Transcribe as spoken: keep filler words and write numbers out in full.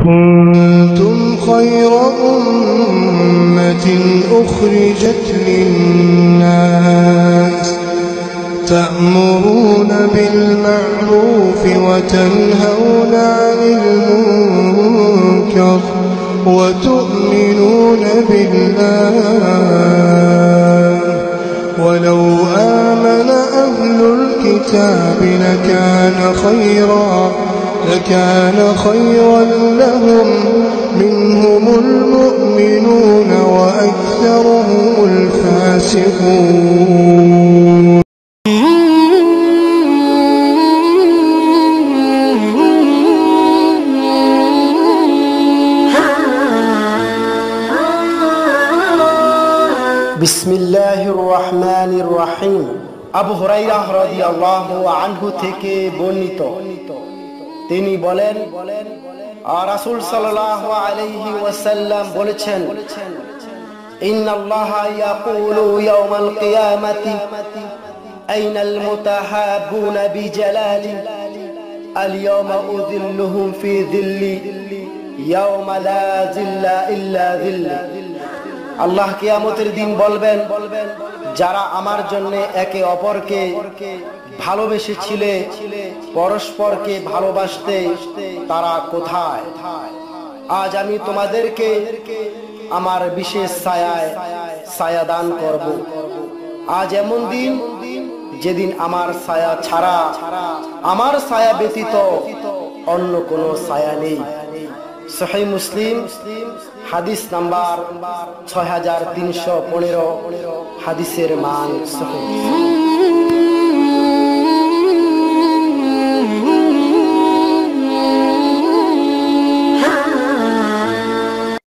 كنتم خير أمة أخرجت للناس تأمرون بالمعروف وتنهون عن المنكر وتؤمنون بالله ولو آمن أهل الكتاب لكان خيرا لكان خيرا لهم منهم المؤمنون وأكثرهم الفاسقون. بسم الله الرحمن الرحيم আবু হুরায়রা রাদিয়াল্লাহু আনহু থেকে বর্ণিত, তিনি বলেন, রাসূল সাল্লাল্লাহু আলাইহি ওয়াসাল্লাম বলেছেন, ইন্নাল্লাহা ইয়াকুলু ইয়াওমাল কিয়ামাতি আইনাল মুতাহাব্বুনা বিজালালি আল ইয়াওমা উযিল্লুহুম ফি যিল্লি ইয়াওমা লা যিল্লা ইল্লা যিল্লি। আল্লাহ কিয়ামতের দিন বলবেন, যারা আমার জন্য একে অপরকে ভালোবেসেছিলে, পরস্পরকে ভালোবাসতে, তারা কোথায়? আজ আমি তোমাদেরকে আমার বিশেষ ছায়ায় ছায়া দান করব। আজ এমন দিন যেদিন আমার ছায়া ছাড়া, আমার ছায়া ব্যতীত অন্য কোনো ছায়া নেই। সহিহ মুসলিম হাদিস নাম্বার ছয় হাজার তিনশো পনেরো, হাদিসের মান সহিহ।